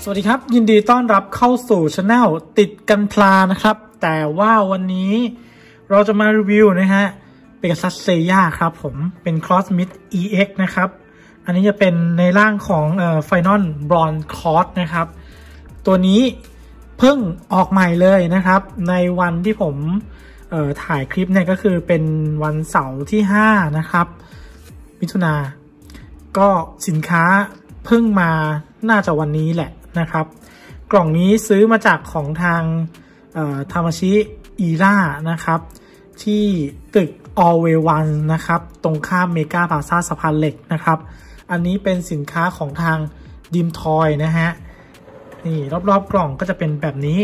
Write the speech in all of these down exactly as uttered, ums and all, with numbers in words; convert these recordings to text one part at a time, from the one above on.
สวัสดีครับยินดีต้อนรับเข้าสู่ช anel ติดกันพลานะครับแต่ว่าวันนี้เราจะมารีวิวนะฮะเปกัสซัสเซย่าครับผมเป็น Cross Mid อี เอ็กซ์ นะครับอันนี้จะเป็นในร่างของเอ่อ Final Bronze Cross นะครับตัวนี้เพิ่งออกใหม่เลยนะครับในวันที่ผมเอ่อถ่ายคลิปเนี่ยก็คือเป็นวันเสาร์ที่ห้านะครับมิถุนาก็สินค้าเพิ่งมาน่าจะวันนี้แหละนะครับกล่องนี้ซื้อมาจากของทางทามาชิอีร่านะครับที่ตึก Alway One นะครับตรงข้ามเมกาพลาซ่าสะพานเหล็กนะครับอันนี้เป็นสินค้าของทางดิมทอยนะฮะนี่รอบๆกล่องก็จะเป็นแบบนี้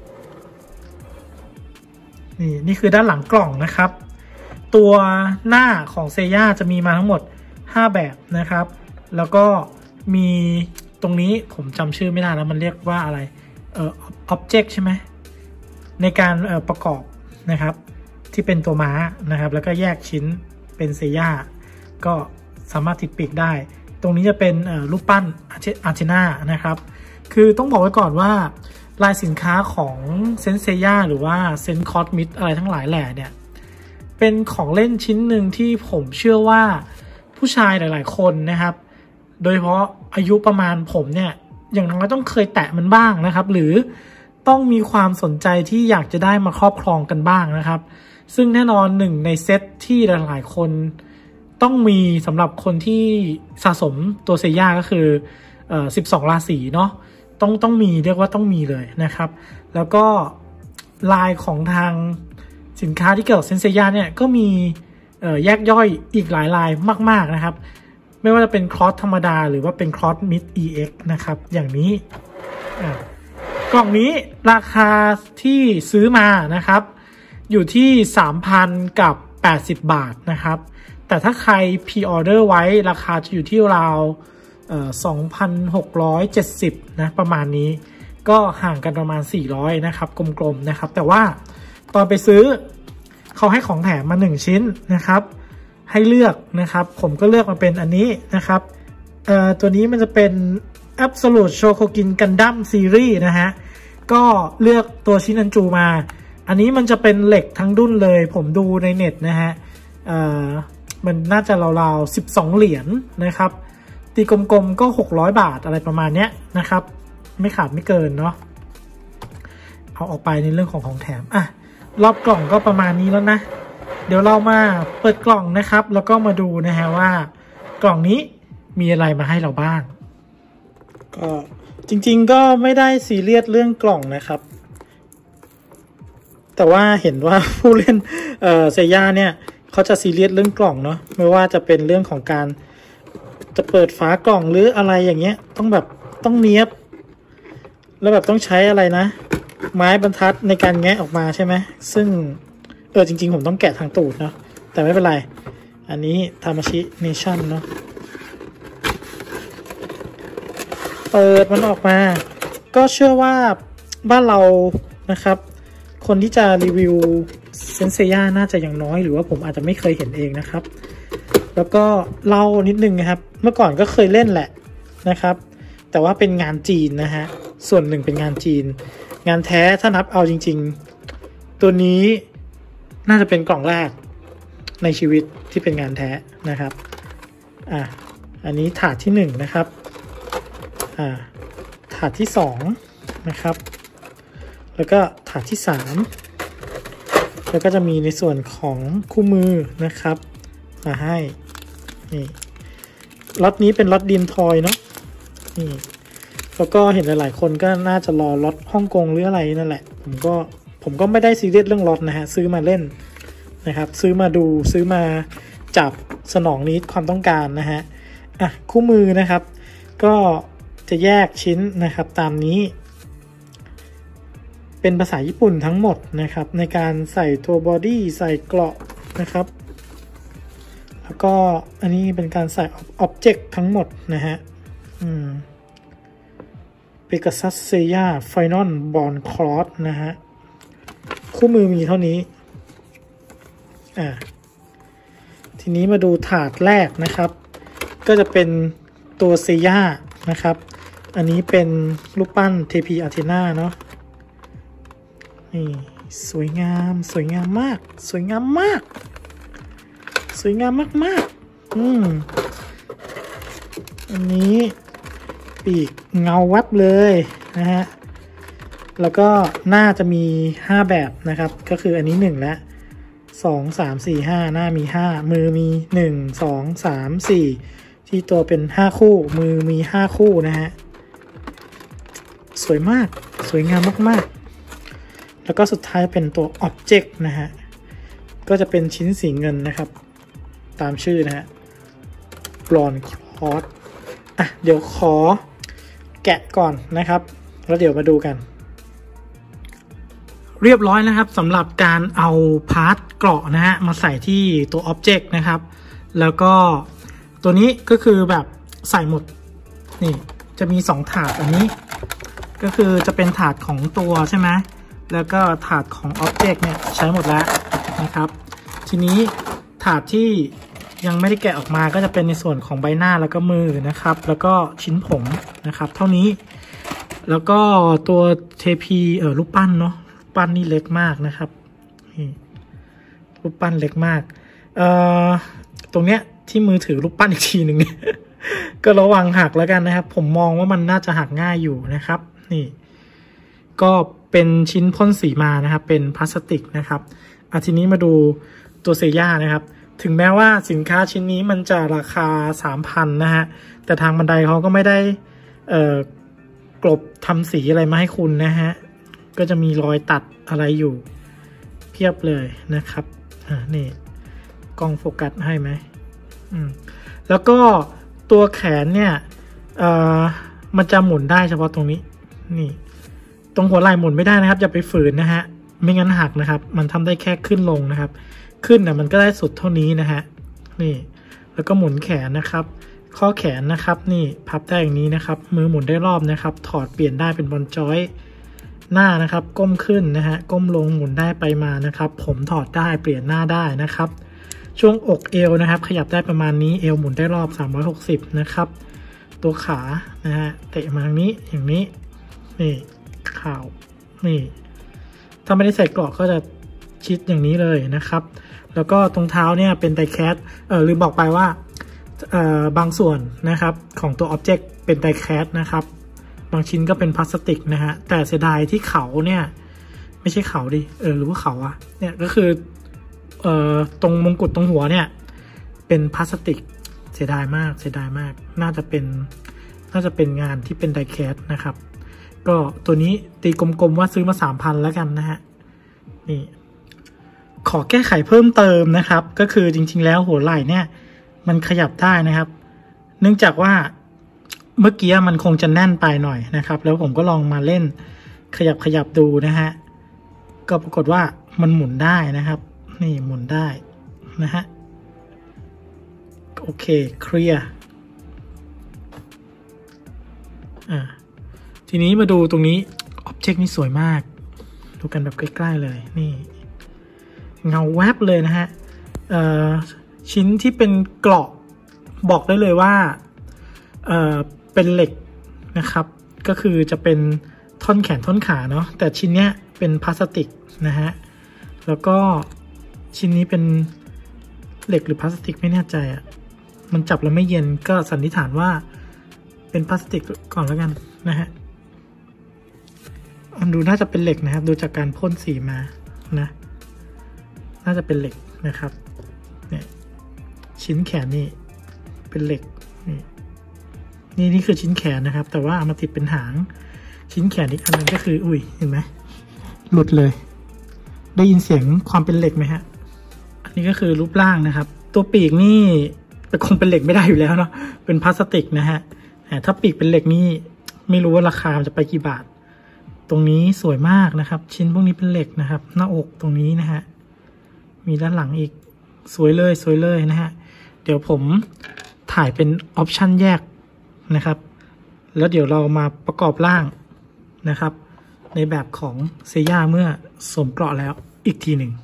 นี่นี่คือด้านหลังกล่องนะครับตัวหน้าของเซย่าจะมีมาทั้งหมดห้าแบบนะครับแล้วก็มีตรงนี้ผมจำชื่อไม่ได้แล้วมันเรียกว่าอะไรเอ่อ object ใช่ไหมในการเอ่อประกอบนะครับที่เป็นตัวม้านะครับแล้วก็แยกชิ้นเป็นเซย่าก็สามารถติดปีกได้ตรงนี้จะเป็นรูปปั้นอาร์เทน่านะครับคือต้องบอกไว้ก่อนว่าลายสินค้าของเซนเซย่าหรือว่าเซนคอสมิดอะไรทั้งหลายแหล่เนี่ยเป็นของเล่นชิ้นหนึ่งที่ผมเชื่อว่าผู้ชายหลายๆคนนะครับโดยเฉพาะอายุประมาณผมเนี่ยอย่างน้อยต้องเคยแตะมันบ้างนะครับหรือต้องมีความสนใจที่อยากจะได้มาครอบครองกันบ้างนะครับซึ่งแน่นอนหนึ่งในเซตที่หลายๆคนต้องมีสำหรับคนที่สะสมตัวเซย่าก็คือเอ่อสิบสองราศีเนาะต้องต้องมีเรียกว่าต้องมีเลยนะครับแล้วก็ลายของทางสินค้าที่เกี่ยวกับเซนเซย่าเนี่ยก็มีเอ่อแยกย่อยอีกหลายลายมากๆนะครับไม่ว่าจะเป็นครอสธรรมดาหรือว่าเป็นครอสมิด อี เอ็กซ์ นะครับอย่างนี้กล่องนี้ราคาที่ซื้อมานะครับอยู่ที่ สามพัน กับแปดสิบบาทนะครับแต่ถ้าใครพรีออเดอร์ไว้ราคาจะอยู่ที่ราวเอ่อ สองพันหกร้อยเจ็ดสิบ นะประมาณนี้ก็ห่างกันประมาณสี่ร้อยนะครับกลมๆนะครับแต่ว่าตอนไปซื้อเขาให้ของแถมมาหนึ่งชิ้นนะครับให้เลือกนะครับผมก็เลือกมาเป็นอันนี้นะครับเอ่อตัวนี้มันจะเป็น Absolute Shokokin Gundam Series นะฮะก็เลือกตัวชินันจูมาอันนี้มันจะเป็นเหล็กทั้งดุ้นเลยผมดูในเน็ตนะฮะเอ่อมันน่าจะราวๆสิบสองเหรียญ นะครับตีกลมๆก็หกร้อยบาทอะไรประมาณเนี้ยนะครับไม่ขาดไม่เกินเนาะเอาออกไปในเรื่องของของแถมอ่ะรอบกล่องก็ประมาณนี้แล้วนะเดี๋ยวเรามาเปิดกล่องนะครับแล้วก็มาดูนะฮะว่ากล่องนี้มีอะไรมาให้เราบ้างก็จริงๆก็ไม่ได้ซีเรียสเรื่องกล่องนะครับแต่ว่าเห็นว่าผู้เล่นเอ่อเซย่าเนี่ยเขาจะซีเรียสเรื่องกล่องเนาะไม่ว่าจะเป็นเรื่องของการจะเปิดฝากล่องหรืออะไรอย่างเงี้ยต้องแบบต้องเนียบแล้วแบบต้องใช้อะไรนะไม้บรรทัดในการแงะออกมาใช่ไหมซึ่งเออจริงๆผมต้องแกะทางตูดเนาะแต่ไม่เป็นไรอันนี้ทามาชิเนชั่นเนาะเปิดมันออกมาก็เชื่อว่าบ้านเรานะครับคนที่จะรีวิวเซนเซย่าน่าจะอย่างน้อยหรือว่าผมอาจจะไม่เคยเห็นเองนะครับแล้วก็เล่านิดนึงนะครับเมื่อก่อนก็เคยเล่นแหละนะครับแต่ว่าเป็นงานจีนนะฮะส่วนหนึ่งเป็นงานจีนงานแท้ถ้านับเอาจริงๆตัวนี้น่าจะเป็นกล่องแรกในชีวิตที่เป็นงานแท้นะครับอ่ะอันนี้ถาดที่หนึ่งนะครับอ่าถาดที่สองนะครับแล้วก็ถาดที่สามแล้วก็จะมีในส่วนของคู่มือนะครับมาให้นี่ล็อตนี้เป็นล็อตดิมทอยเนาะนี่แล้วก็เห็นหลายๆคนก็น่าจะรอล็อตฮ่องกงหรืออะไรนั่นแหละผมก็ผมก็ไม่ได้ซีเรียสเรื่องล็อตนะฮะซื้อมาเล่นนะครับซื้อมาดูซื้อมาจับสนองนิดความต้องการนะฮะอ่ะคู่มือนะครับก็จะแยกชิ้นนะครับตามนี้เป็นภาษาญี่ปุ่นทั้งหมดนะครับในการใส่ตัวบอดี้ใส่เกราะนะครับแล้วก็อันนี้เป็นการใส่อ็อบเจกต์ทั้งหมดนะฮะอืมเปกัสซัสเซย่าไฟนอลบอลคลอสนะฮะคู่มือมีเท่านี้อ่าทีนี้มาดูถาดแรกนะครับก็จะเป็นตัวเซย่านะครับอันนี้เป็นรูปปั้นเทพีอาเทนาเนาะนี่สวยงามสวยงามมากสวยงามมากสวยงามมากๆอืมอันนี้ปีกเงาวับเลยนะฮะแล้วก็หน้าจะมีห้าแบบนะครับก็คืออันนี้หนึ่งและสองสามสี่ห้าหน้ามีห้ามือมีหนึ่งสองสามสี่ที่ตัวเป็นห้าคู่มือมีห้าคู่นะฮะสวยมากสวยงามมากๆแล้วก็สุดท้ายเป็นตัว Object นะฮะก็จะเป็นชิ้นสีเงินนะครับตามชื่อนะฮะ Bronze Cross อ่ะเดี๋ยวขอแกะก่อนนะครับแล้วเดี๋ยวมาดูกันเรียบร้อยนะครับสำหรับการเอาพาร์ทเกราะนะฮะมาใส่ที่ตัว Object นะครับแล้วก็ตัวนี้ก็คือแบบใส่หมดนี่จะมีสองถาดอันนี้ก็คือจะเป็นถาดของตัวใช่ไหมแล้วก็ถาดของ Object เนี่ยใช้หมดแล้วนะครับทีนี้ถาดที่ยังไม่ได้แกะออกมาก็จะเป็นในส่วนของใบหน้าแล้วก็มือนะครับแล้วก็ชิ้นผมนะครับเท่านี้แล้วก็ตัวเทพีเออรูปปั้นเนาะรูปปั้นนี่เล็กมากนะครับนี่รูปปั้นเล็กมากเอ่อตรงเนี้ยที่มือถือรูปปั้นอีกทีหนึ่งเนี่ย ก็ระวังหักแล้วกันนะครับผมมองว่ามันน่าจะหักง่ายอยู่นะครับนี่ก็เป็นชิ้นพ่นสีมานะครับเป็นพลาสติกนะครับอ่ะทีนี้มาดูตัวเซย่านะครับถึงแม้ว่าสินค้าชิ้นนี้มันจะราคา สามพัน นะฮะแต่ทางบันไดเขาก็ไม่ได้เอ่อกลบทำสีอะไรมาให้คุณนะฮะก็จะมีรอยตัดอะไรอยู่เพียบเลยนะครับอ่านี่กล้องโฟกัสให้ไหมอืมแล้วก็ตัวแขนเนี่ยเอ่อมันจะหมุนได้เฉพาะตรงนี้นี่ตรงหัวไหล่หมุนไม่ได้นะครับอย่าไปฝืนนะฮะไม่งั้นหักนะครับมันทำได้แค่ขึ้นลงนะครับขึ้นนะมันก็ได้สุดเท่านี้นะฮะนี่แล้วก็หมุนแขนนะครับข้อแขนนะครับนี่พับได้อย่างนี้นะครับมือหมุนได้รอบนะครับถอดเปลี่ยนได้เป็นบอลจอยหน้านะครับก้มขึ้นนะฮะก้มลงหมุนได้ไปมานะครับผมถอดได้เปลี่ยนหน้าได้นะครับช่วงอกเอวนะครับขยับได้ประมาณนี้เอวหมุนได้รอบสามร้อยหกสิบนะครับตัวขานะฮะเตะมาทางนี้อย่างนี้นี่ข่าวนี่ถ้าไม่ได้ใส่เกราะก็จะชิดอย่างนี้เลยนะครับแล้วก็ตรงเท้าเนี่ยเป็นไดแคสเออลืมบอกไปว่าเอ่อบางส่วนนะครับของตัว Object เป็นไดแคสนะครับบางชิ้นก็เป็นพลาสติกนะฮะแต่เสียดายที่เขาเนี่ยไม่ใช่เขาดิเออหรือว่าเขาอะเนี่ยก็คือเอ่อตรงมงกุฎตรงหัวเนี่ยเป็นพลาสติกเสียดายมากเสียดายมากน่าจะเป็นน่าจะเป็นงานที่เป็นไดแคสนะครับก็ตัวนี้ตีกลมๆว่าซื้อมา สามพัน แล้วกันนะฮะนี่ขอแก้ไขเพิ่มเติมนะครับก็คือจริงๆแล้วหัวไหล่เนี่ยมันขยับได้นะครับเนื่องจากว่าเมื่อกี้มันคงจะแน่นไปหน่อยนะครับแล้วผมก็ลองมาเล่นขยับขยับดูนะฮะก็ปรากฏว่ามันหมุนได้นะครับนี่หมุนได้นะฮะโอเคเคลียร์อ่าทีนี้มาดูตรงนี้ Object นี่สวยมากดูกันแบบใกล้ๆเลยนี่เงาแวบเลยนะฮะเอ่อชิ้นที่เป็นเกราะบอกได้เลยว่าเอ่อเป็นเหล็กนะครับก็คือจะเป็นท่อนแขนท่อนขาเนาะแต่ชิ้นเนี้ยเป็นพลาสติกนะฮะแล้วก็ชิ้นนี้เป็นเหล็กหรือพลาสติกไม่แน่ใจอ่ะมันจับแล้วไม่เย็นก็สันนิษฐานว่าเป็นพลาสติกก่อนแล้วกันนะฮะมันดูน่าจะเป็นเหล็กนะครับดูจากการพ่นสีมานะน่าจะเป็นเหล็กนะครับเนี่ยชิ้นแขนนี่เป็นเหล็กนี่นี่นี่คือชิ้นแขนนะครับแต่ว่าเอามาติดเป็นหางชิ้นแขนอีกอันนึงก็คืออุ้ยเห็นไหมหลุดเลยได้ยินเสียงความเป็นเหล็กไหมฮะอันนี้ก็คือรูปร่างนะครับตัวปีกนี่คงเป็นเหล็กไม่ได้อยู่แล้วเนาะเป็นพลาสติกนะฮะแต่ถ้าปีกเป็นเหล็กนี่ไม่รู้ว่าราคาจะไปกี่บาทตรงนี้สวยมากนะครับชิ้นพวกนี้เป็นเหล็กนะครับหน้าอกตรงนี้นะฮะมีด้านหลังอีกสวยเลยสวยเลยนะฮะเดี๋ยวผมถ่ายเป็นออปชันแยกนะครับแล้วเดี๋ยวเรามาประกอบร่างนะครับในแบบของเซย่าเมื่อสวมเกราะแล้วอีกทีหนึ่ง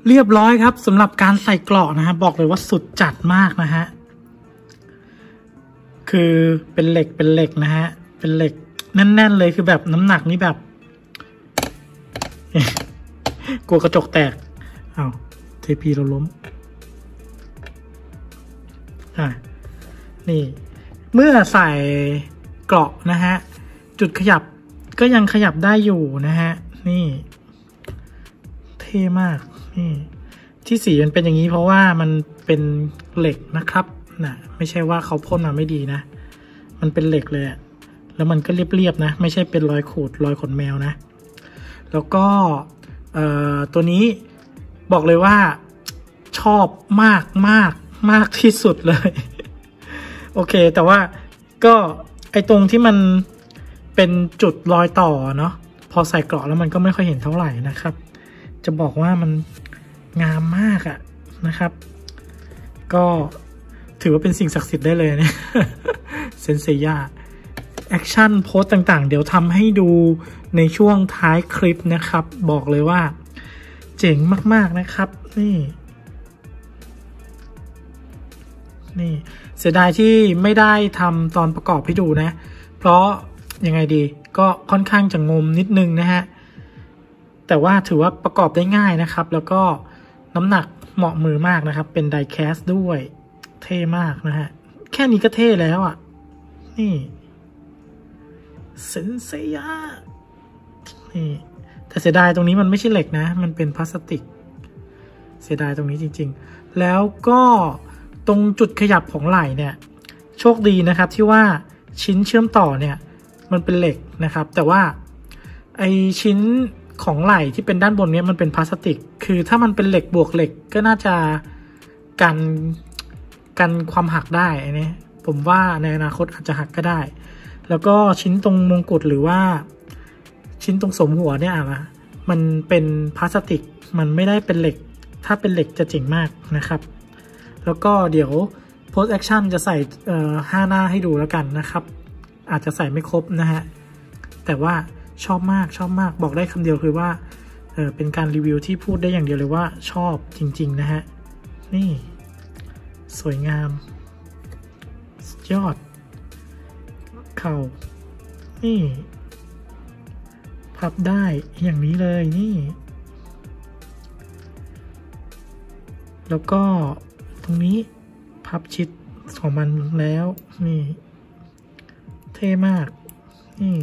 เรียบร้อยครับสำหรับการใส่เกราะนะฮะบอกเลยว่าสุดจัดมากนะฮะคือเป็นเหล็กเป็นเหล็กนะฮะเป็นเหล็กแน่นๆเลยคือแบบน้ำหนักนี่แบบ กลัวกระจกแตกอ้าวเทพีเราล้มอ่ะนี่เมื่อใส่เกราะนะฮะจุดขยับก็ยังขยับได้อยู่นะฮะนี่เท่มากนี่ที่สีมันเป็นอย่างนี้เพราะว่ามันเป็นเหล็กนะครับนะไม่ใช่ว่าเขาพ่นมาไม่ดีนะมันเป็นเหล็กเลยอะแล้วมันก็เรียบๆนะไม่ใช่เป็นรอยขูดรอยขนแมวนะแล้วก็เอ่อตัวนี้บอกเลยว่าชอบมากมากมากที่สุดเลย โอเคแต่ว่าก็ไอตรงที่มันเป็นจุดรอยต่อเนาะพอใส่เกราะแล้วมันก็ไม่ค่อยเห็นเท่าไหร่นะครับจะบอกว่ามันงามมากอะนะครับก็ถือว่าเป็นสิ่งศักดิ์สิทธิ์ได้เลยเนี่ยเซนเซียแอคชั่นโพสต่างๆเดี๋ยวทำให้ดูในช่วงท้ายคลิปนะครับบอกเลยว่าเจ๋งมากๆนะครับนี่นี่เสียดายที่ไม่ได้ทำตอนประกอบให้ดูนะเพราะยังไงดีก็ค่อนข้างจะงมนิดนึงนะฮะแต่ว่าถือว่าประกอบได้ง่ายนะครับแล้วก็น้ำหนักเหมาะมือมากนะครับเป็นไดแคสด้วยเท่มากนะฮะแค่นี้ก็เท่แล้วอ่ะนี่เซนเซียนี่แต่เสียดายตรงนี้มันไม่ใช่เหล็กนะมันเป็นพลาสติกเสียดายตรงนี้จริงๆแล้วก็ตรงจุดขยับของไหล่เนี่ยโชคดีนะครับที่ว่าชิ้นเชื่อมต่อเนี่ยมันเป็นเหล็กนะครับแต่ว่าไอชิ้นของไหล่ที่เป็นด้านบนนี้มันเป็นพลาสติกคือถ้ามันเป็นเหล็กบวกเหล็กก็น่าจะกันกันความหักได้อันนี้ผมว่าในอนาคตอาจจะหักก็ได้แล้วก็ชิ้นตรงมงกุฎหรือว่าชิ้นตรงสมหัวเนี่ยอะมันเป็นพลาสติกมันไม่ได้เป็นเหล็กถ้าเป็นเหล็กจะเจ๋งมากนะครับแล้วก็เดี๋ยว post action จะใส่เอ่อห้าหน้าให้ดูแล้วกันนะครับอาจจะใส่ไม่ครบนะฮะแต่ว่าชอบมากชอบมากบอกได้คำเดียวคือว่าเออเป็นการรีวิวที่พูดได้อย่างเดียวเลยว่าชอบจริงๆนะฮะนี่สวยงามยอดเข่านี่พับได้อย่างนี้เลยนี่แล้วก็ตรงนี้พับชิดของมันแล้วนี่เท่มากนี่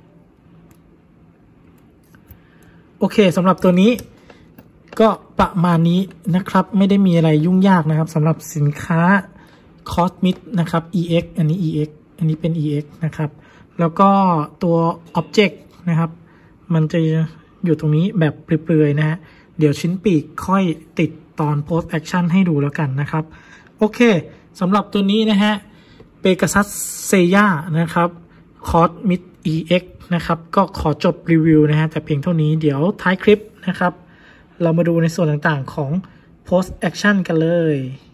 โอเคสำหรับตัวนี้ก็ประมาณนี้นะครับไม่ได้มีอะไรยุ่งยากนะครับสำหรับสินค้า Cosmic นะครับ อี เอ็กซ์ อันนี้ อี เอ็กซ์ อันนี้เป็น อี เอ็กซ์ นะครับแล้วก็ตัว Object นะครับมันจะอยู่ตรงนี้แบบเปลือยๆนะฮะเดี๋ยวชิ้นปีกค่อยติดตอน post action ให้ดูแล้วกันนะครับโอเคสำหรับตัวนี้นะฮะ Pegasus Seiya นะครับ Cosmic อี เอ็กซ์ นะครับก็ขอจบรีวิวนะฮะแต่เพียงเท่านี้เดี๋ยวท้ายคลิปนะครับเรามาดูในส่วนต่างๆของ post action กันเลย